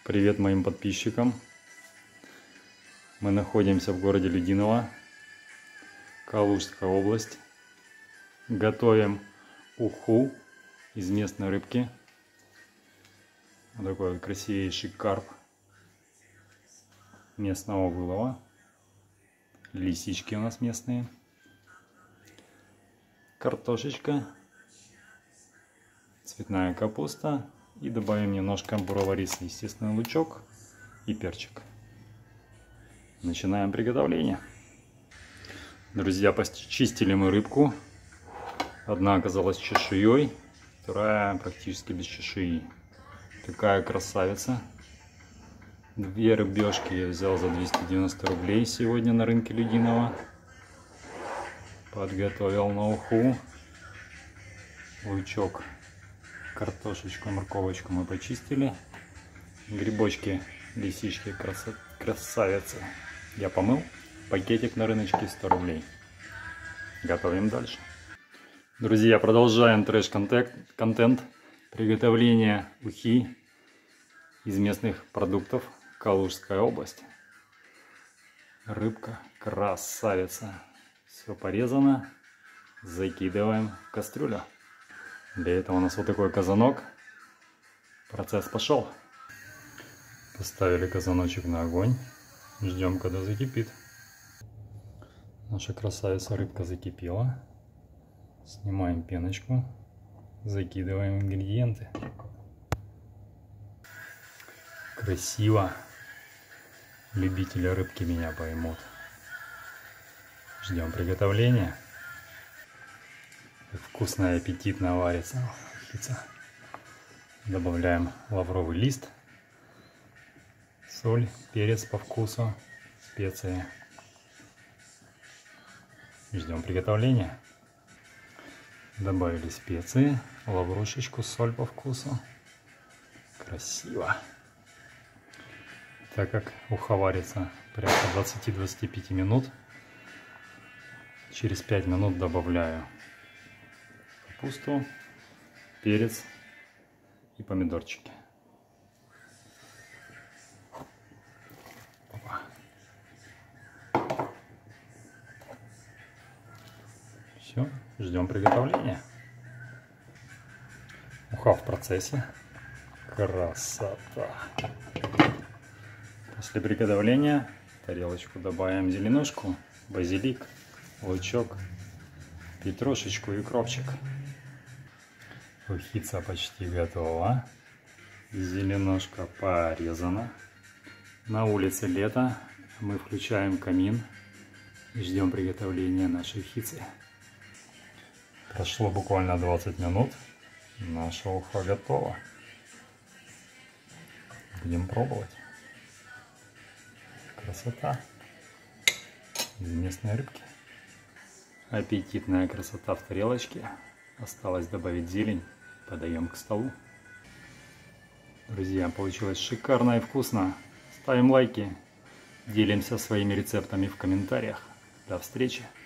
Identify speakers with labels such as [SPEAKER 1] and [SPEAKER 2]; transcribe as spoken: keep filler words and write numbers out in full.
[SPEAKER 1] Привет моим подписчикам. Мы находимся в городе Людиново, Калужская область. Готовим уху из местной рыбки. Вот такой вот красивейший карп местного вылова. Лисички у нас местные. Картошечка, цветная капуста и добавим немножко бурового риса, естественно, лучок и перчик. Начинаем приготовление. Друзья, почистили мы рыбку. Одна оказалась с чешуей, вторая практически без чешуи. Такая красавица. Две рыбешки я взял за двести девяносто рублей сегодня на рынке Людиново. Подготовил на уху. Лучок, картошечку, морковочку мы почистили. Грибочки, лисички, краса... красавицы я помыл. Пакетик на рыночке сто рублей. Готовим дальше. Друзья, продолжаем трэш-контент. Приготовление ухи из местных продуктов. Калужская область. Рыбка красавица. Все порезано. Закидываем в кастрюлю. Для этого у нас вот такой казанок. Процесс пошел. Поставили казаночек на огонь. Ждем, когда закипит. Наша красавица рыбка закипела. Снимаем пеночку. Закидываем ингредиенты. Красиво. Любители рыбки меня поймут. Ждем приготовления. Вкусно и аппетитно варится. Добавляем лавровый лист, соль, перец по вкусу, специи. Ждем приготовления. Добавили специи, лаврушечку, соль по вкусу. Красиво. Так как уха варится порядка двадцати-двадцати пяти минут, через пять минут добавляю капусту, перец и помидорчики. Опа. Все, ждем приготовления. Уха в процессе. Красота. После приготовления в тарелочку добавим зеленушку, базилик, лучок, петрушечку и укропчик. Ухица почти готова. Зеленушка порезана. На улице лето. Мы включаем камин и ждем приготовления нашей ухицы. Прошло буквально двадцать минут. Наша уха готова. Будем пробовать. Красота. Из местной рыбки. Аппетитная красота в тарелочке. Осталось добавить зелень. Подаем к столу. Друзья, получилось шикарно и вкусно. Ставим лайки. Делимся своими рецептами в комментариях. До встречи.